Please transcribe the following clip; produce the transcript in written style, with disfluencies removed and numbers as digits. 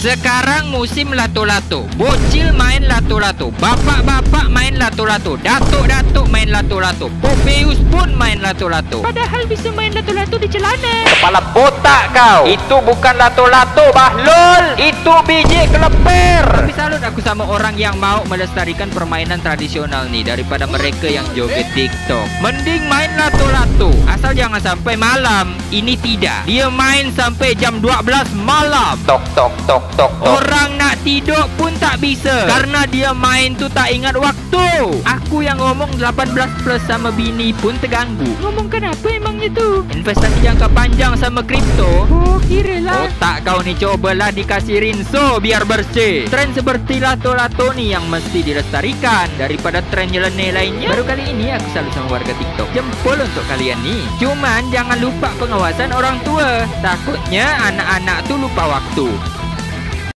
Sekarang musim lato-lato. Bocil main lato-lato, bapak-bapak main lato-lato, datuk-datuk main lato-lato, Popeus pun main lato-lato. Padahal bisa main lato-lato di celana. Kepala botak kau. Itu bukan lato-lato, Bahlul. Itu biji kelepir. Tapi salut aku sama orang yang mau melestarikan permainan tradisional nih daripada mereka yang joget TikTok. Mending main lato-lato. Asal jangan sampai malam. Ini tidak. Dia main sampai jam 12 malam. Tok tok tok tok tok. Orang nak tidur pun tak bisa karena dia main tu tak ingat waktu. Aku yang ngomong 18 plus sama bini pun terganggu. Ngomong kenapa emangnya tu? Investasi jangka panjang sama kripto. Oh, kiralah. Otak kau ni cobalah dikasih rinso biar bersih. Tren seperti lato-lato ni yang mesti dilestarikan daripada tren nyeleneh lainnya. Baru kali ini aku salut sama warga TikTok. Jempol untuk kalian ni. Cuman jangan lupa pengawasan orang tua. Takutnya anak-anak tu lupa waktu.